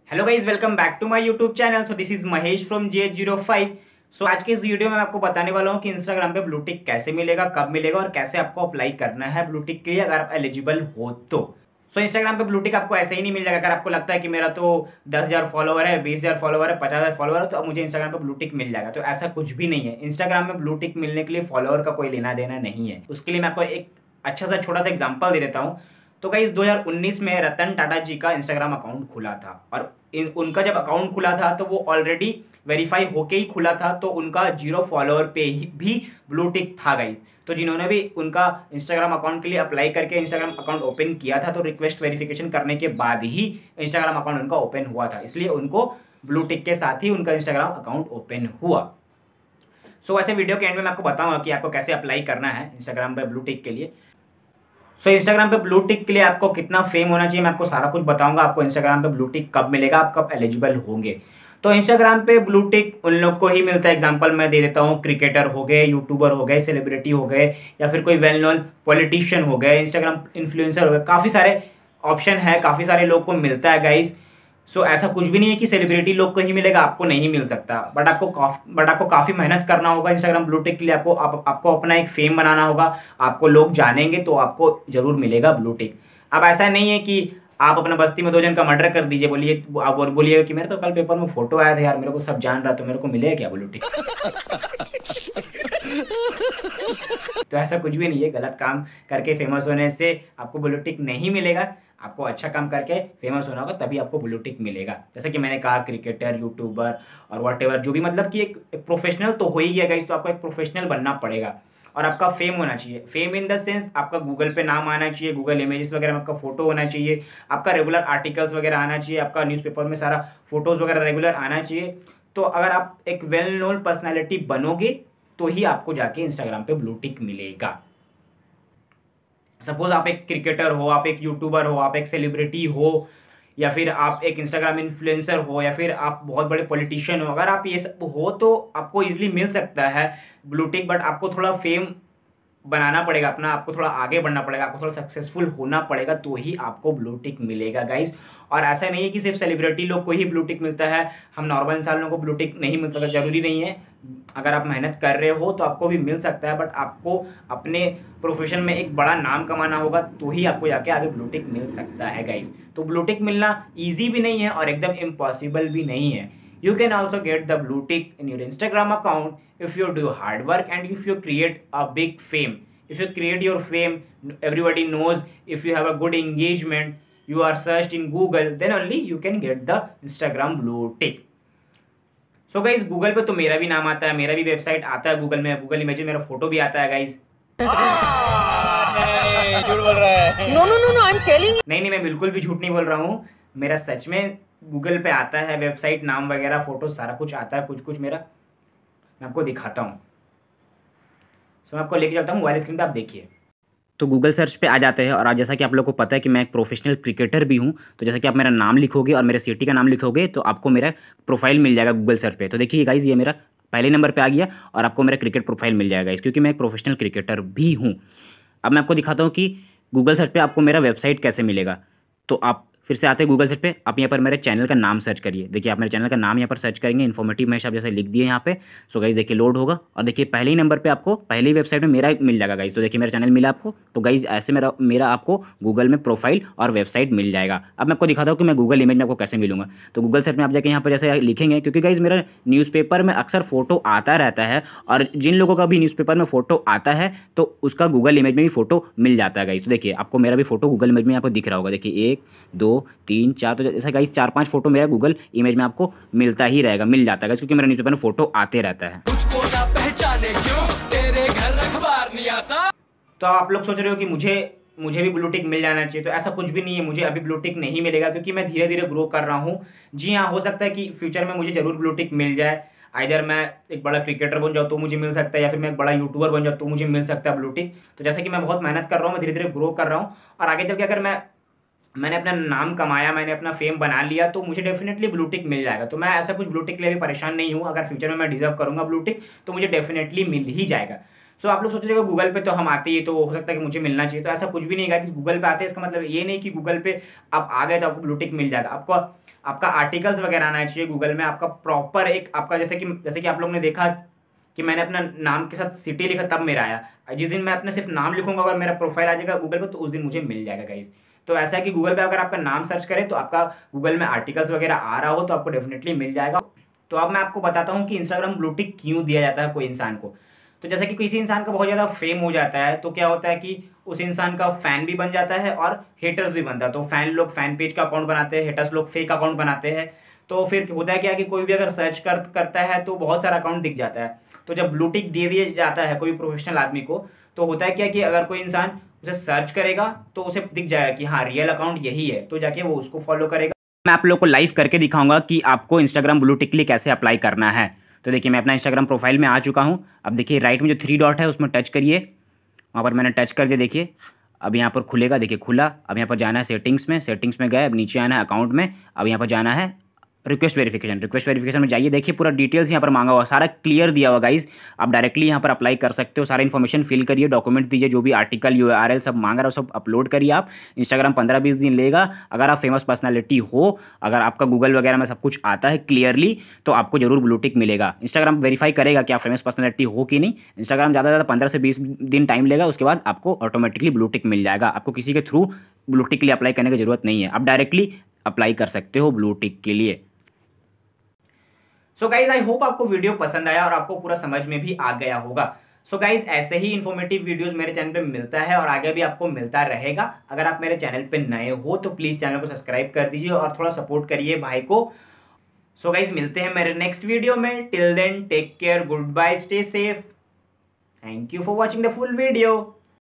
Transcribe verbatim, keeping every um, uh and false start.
Hello guys, welcome back to my YouTube channel. So this is Mahesh from G H zero five. So आज के इस video में मैं आपको बताने वाला हूँ कि इंस्टाग्राम पे ब्लू टिक कैसे मिलेगा, कब मिलेगा और कैसे आपको अप्लाई करना है ब्लू टिक के लिए अगर आप एलिजिबल हो तो। सो so, इंस्टाग्राम पे ब्लू टिक आपको ऐसे ही नहीं मिल जाएगा। अगर आपको लगता है कि मेरा तो दस हज़ार फॉलोवर है, बीस हज़ार फॉलोवर है, पचास हज़ार फॉलोवर है तो अब मुझे इंस्टाग्राम पे ब्लू टिक मिल जाएगा, तो ऐसा कुछ भी नहीं है। इंस्टाग्राम में ब्लू टिक मिलने के लिए फॉलोवर का कोई लेना देना नहीं है। उसके लिए मैं आपको एक अच्छा सा छोटा सा एग्जाम्पल दे देता हूँ। तो गाइस दो हज़ार उन्नीस में रतन टाटा जी का इंस्टाग्राम अकाउंट खुला था और इन, उनका जब अकाउंट खुला था तो वो ऑलरेडी वेरीफाई होके ही खुला था, तो उनका जीरो फॉलोअर पे ही भी ब्लू टिक था गाइस। तो जिन्होंने भी उनका इंस्टाग्राम अकाउंट के लिए अप्लाई करके इंस्टाग्राम अकाउंट ओपन किया था तो रिक्वेस्ट वेरिफिकेशन करने के बाद ही इंस्टाग्राम अकाउंट उनका ओपन हुआ था, इसलिए उनको ब्लू टिक के साथ ही उनका इंस्टाग्राम अकाउंट ओपन हुआ। सो so, वैसे वीडियो के एंड में मैं आपको बताऊंगा कि आपको कैसे अप्लाई करना है इंस्टाग्राम पे ब्लू टिक के लिए। सो so, इंस्टाग्राम पे ब्लू टिक के लिए आपको कितना फेम होना चाहिए मैं आपको सारा कुछ बताऊंगा। आपको इंस्टाग्राम पे ब्लू टिक कब मिलेगा, आप कब एलिजिबल होंगे। तो इंस्टाग्राम पे ब्लू टिक उन लोग को ही मिलता है। एग्जांपल मैं दे देता हूँ, क्रिकेटर हो गए, यूट्यूबर हो गए, सेलिब्रिटी हो गए, या फिर कोई वेल नोन पॉलिटिशियन हो गए, इंस्टाग्राम इन्फ्लुएंसर हो गए। काफ़ी सारे ऑप्शन है, काफ़ी सारे लोग को मिलता है गाइज। सो so, ऐसा कुछ भी नहीं है कि सेलिब्रिटी लोग को ही मिलेगा, आपको नहीं मिल सकता। बट आपको काफी बट आपको काफ़ी मेहनत करना होगा इंस्टाग्राम ब्लू टिक के लिए। आपको आप, आपको अपना एक फेम बनाना होगा, आपको लोग जानेंगे तो आपको जरूर मिलेगा ब्लू टिक। अब ऐसा नहीं है कि आप अपने बस्ती में दो जन का मर्डर कर दीजिए, बोलिए आप बोलिएगा कि मेरे तो कल पेपर में फोटो आया था यार, मेरे को सब जान रहा, तो मेरे को मिलेगा क्या ब्लू टिक। तो ऐसा कुछ भी नहीं है। गलत काम करके फेमस होने से आपको ब्लू टिक नहीं मिलेगा। आपको अच्छा काम करके फेमस होना होगा तभी आपको ब्लू टिक मिलेगा। जैसे कि मैंने कहा, क्रिकेटर, यूट्यूबर और व्हाट एवर जो भी, मतलब कि एक, एक प्रोफेशनल तो हो ही गया गाइस। तो आपको एक प्रोफेशनल बनना पड़ेगा और आपका फेम होना चाहिए। फेम इन द सेंस आपका गूगल पे नाम आना चाहिए, गूगल इमेजेस वगैरह में आपका फोटो होना चाहिए, आपका रेगुलर आर्टिकल्स वगैरह आना चाहिए, आपका न्यूज़पेपर में सारा फोटोज वगैरह रेगुलर आना चाहिए। तो अगर आप एक वेल नोन पर्सनैलिटी बनोगे तो ही आपको जाके इंस्टाग्राम पे ब्लू टिक मिलेगा। सपोज आप एक क्रिकेटर हो, आप एक यूट्यूबर हो, आप एक सेलिब्रिटी हो, या फिर आप एक इंस्टाग्राम इन्फ्लुएंसर हो, या फिर आप बहुत बड़े पॉलिटिशियन हो। अगर आप ये सब हो तो आपको इजीली मिल सकता है ब्लू टिक। बट आपको थोड़ा फेम बनाना पड़ेगा अपना, आपको थोड़ा आगे बढ़ना पड़ेगा, आपको थोड़ा सक्सेसफुल होना पड़ेगा तो ही आपको ब्लू टिक मिलेगा गाइज। और ऐसा नहीं है कि सिर्फ सेलिब्रिटी लोग को ही ब्लू टिक मिलता है, हम नॉर्मल इंसानों को ब्लू टिक नहीं मिलता, जरूरी नहीं है। अगर आप मेहनत कर रहे हो तो आपको भी मिल सकता है, बट आपको अपने प्रोफेशन में एक बड़ा नाम कमाना होगा तो ही आपको जाके आगे ब्लू टिक मिल सकता है गाइज। तो ब्लू टिक मिलना ईजी भी नहीं है और एकदम इम्पॉसिबल भी नहीं है। You can also get the blue tick in your Instagram account if you do hard work and if you create a big fame. If you create your fame, everybody knows. If you have a good engagement, you are searched in Google, then only you can get the Instagram blue tick. So guys, Google पे तो मेरा भी नाम आता है, मेरा भी website आता है गूगल में, गूगल इमेज मेरा फोटो भी आता है गाइज। झूठ बोल रहा है। No no no no, I am telling. नहीं नहीं, मैं बिल्कुल भी झूठ नहीं बोल रहा हूँ। मेरा सच में गूगल पे आता है, वेबसाइट, नाम वगैरह, फोटो सारा कुछ आता है। कुछ कुछ मेरा मैं आपको दिखाता हूँ। सो मैं आपको लेके चलता हूँ मोबाइल स्क्रीन पे, आप देखिए। तो गूगल सर्च पे आ जाते हैं और आज जैसा कि आप लोगों को पता है कि मैं एक प्रोफेशनल क्रिकेटर भी हूँ, तो जैसा कि आप मेरा नाम लिखोगे और मेरे सिटी का नाम लिखोगे तो आपको मेरा प्रोफाइल मिल जाएगा गूगल सर्च पे। तो देखिए गाइज, ये मेरा पहले नंबर पे आ गया और आपको मेरा क्रिकेट प्रोफाइल मिल जाएगा इस, क्योंकि मैं एक प्रोफेशनल क्रिकेटर भी हूँ। अब मैं आपको दिखाता हूँ कि गूगल सर्च पे आपको मेरा वेबसाइट कैसे मिलेगा। तो आप फिर से आते हैं गूगल सर्च पे, आप यहाँ पर मेरे चैनल का नाम सर्च करिए। देखिए आप मेरे चैनल का नाम यहाँ पर सर्च करेंगे, इन्फॉर्मेटिव मैश आप जैसे लिख दिए यहाँ पे। सो गाइज देखिए लोड होगा और देखिए पहले ही नंबर पे आपको पहली वेबसाइट में मेरा मिल जाएगा गाइज। तो देखिए मेरा चैनल मिला आपको। तो गाइज ऐसे मेरा मेरा आपको गूगल में प्रोफाइल और वेबसाइट मिल जाएगा। अब मैं आपको दिखाता हूँ कि मैं गूगल इमेज में आपको कैसे मिलूंगा। तो गूगल सर्च में आप जाके यहाँ पर जैसे लिखेंगे, क्योंकि गाइज मेरा न्यूज़पेपर में अक्सर फोटो आता रहता है और जिन लोगों का भी न्यूज़पेपर में फोटो आता है तो उसका गूगल इमेज में भी फोटो मिल जाता है गाइज। तो देखिए आपको मेरा भी फोटो गूगल इमेज में यहाँ पर दिख रहा होगा। देखिए एक दो तीन चार, तो जैसा गाइस चार पांच फोटो मेरा गूगल इमेज में आपको मिलता ही रहेगा, मिल जाता है, क्योंकि मेरा न्यूज़पेपर में फोटो आते रहता है। तुझको ना पहचाने क्यों, तेरे घर अखबार नहीं आता। तो आप लोग सोच रहे हो कि मुझे मुझे भी ब्लू टिक मिल जाना चाहिए, तो ऐसा कुछ भी नहीं है। मुझे अभी ब्लू टिक नहीं मिलेगा क्योंकि मैं धीरे धीरे ग्रो कर रहा हूँ। जी हाँ, हो सकता है कि फ्यूचर में मुझे जरूर ब्लू टिक मिल जाए। आइदर मैं एक बड़ा क्रिकेटर बन जाऊँ तो मुझे मिल सकता है, या फिर मैं एक बड़ा यूट्यूबर बन जाऊँ तो मुझे मिल सकता है ब्लू टिक। तो जैसे कि मैं बहुत मेहनत कर रहा हूँ, मैं धीरे धीरे ग्रो कर रहा हूँ और आगे चल के अगर मैं मैंने अपना नाम कमाया, मैंने अपना फेम बना लिया तो मुझे डेफिनेटली ब्लू टिक मिल जाएगा। तो मैं ऐसा कुछ ब्लू टिक के लिए भी परेशान नहीं हूँ। अगर फ्यूचर में मैं डिजर्व करूँगा ब्लू टिक तो मुझे डेफिनेटली मिल ही जाएगा। सो आप लोग सोच रहे हो गूगल पे तो हम आते ही तो हो सकता है कि मुझे मिलना चाहिए, तो ऐसा कुछ भी नहीं है कि गूगल पे आते हैं इसका मतलब ये नहीं कि गूगल पे आप आ गए तो आपको ब्लू टिक मिल जाएगा। आपको आपका आर्टिकल्स वगैरह आना चाहिए गूगल में, आपका प्रॉपर एक आपका जैसे कि जैसे कि आप लोग ने देखा कि मैंने अपना नाम के साथ सिटी लिखा तब मेरा आया। जिस दिन मैं अपने सिर्फ नाम लिखूंगा अगर मेरा प्रोफाइल आ जाएगा गूगल पे तो उस दिन मुझे मिल जाएगा गाइज। तो ऐसा है कि गूगल पे अगर आपका नाम सर्च करें तो आपका गूगल में आर्टिकल्स वगैरह आ रहा हो तो आपको डेफिनेटली मिल जाएगा। तो अब मैं आपको बताता हूँ कि इंस्टाग्राम ब्लू टिक क्यों दिया जाता है कोई इंसान को। तो जैसे कि किसी इंसान का बहुत ज़्यादा फेम हो जाता है तो क्या होता है कि उस इंसान का फैन भी बन जाता है और हेटर्स भी बनता है। तो फैन लोग फैन पेज का अकाउंट बनाते हैं, हेटर्स लोग फेक अकाउंट बनाते हैं। तो फिर होता है क्या कि कोई भी अगर सर्च कर करता है तो बहुत सारा अकाउंट दिख जाता है। तो जब ब्लू टिक दे दिया जाता है कोई प्रोफेशनल आदमी को तो होता है क्या कि अगर कोई इंसान उसे सर्च करेगा तो उसे दिख जाएगा कि हाँ रियल अकाउंट यही है, तो जाके वो उसको फॉलो करेगा। मैं आप लोग को लाइव करके दिखाऊंगा कि आपको इंस्टाग्राम ब्लू टिक के लिए कैसे अप्लाई करना है। तो देखिए मैं अपना इंस्टाग्राम प्रोफाइल में आ चुका हूँ। अब देखिए राइट में जो थ्री डॉट है उसमें टच करिए, वहाँ पर मैंने टच कर दिया। देखिए अब यहाँ पर खुलेगा, देखिए खुला। अब यहाँ पर जाना है सेटिंग्स में, सेटिंग्स में गए, अब नीचे आना है अकाउंट में। अब यहाँ पर जाना है रिक्वेस्ट वेरिफिकेशन, रिक्वेस्ट वेरिफिकेशन में जाइए। देखिए पूरा डिटेल्स यहाँ पर मांगा हुआ, सारा क्लियर दिया हुआ गाइज। आप डायरेक्टली यहाँ पर अप्लाई कर सकते हो, सारा इन्फॉर्मेशन फिल करिए, डॉक्यूमेंट दीजिए, जो भी आर्टिकल यूआरएल सब मांग रहा है सब अपलोड करिए आप। इंस्टाग्राम पंद्रह बीस दिन लेगा। अगर आप फेमस पर्सनैलिटी हो, अगर आपका गूगल वगैरह में सब कुछ आता है क्लियरली तो आपको जरूर ब्लू टिक मिलेगा। इंस्टाग्राम वेरीफाई करेगा कि आप फेमस पर्सनैलिटी हो कि नहीं। इंस्टाग्राम ज़्यादा ज़्यादा पंद्रह से बीस दिन टाइम लेगा, उसके बाद आपको ऑटोमेटिकली ब्लू टिक मिल जाएगा। आपको किसी के थ्रू ब्लू टिक के लिए अप्लाई करने की जरूरत नहीं है, आप डायरेक्टली अप्लाई कर सकते हो ब्लू टिक के लिए। सो गाइज आई होप आपको वीडियो पसंद आया और आपको पूरा समझ में भी आ गया होगा। सो गाइज ऐसे ही इन्फॉर्मेटिव वीडियोस मेरे चैनल पे मिलता है और आगे भी आपको मिलता रहेगा। अगर आप मेरे चैनल पे नए हो तो प्लीज चैनल को सब्सक्राइब कर दीजिए और थोड़ा सपोर्ट करिए भाई को। सो गाइज मिलते हैं मेरे नेक्स्ट वीडियो में। Till then take care, good bye, stay safe, thank you for watching the full video.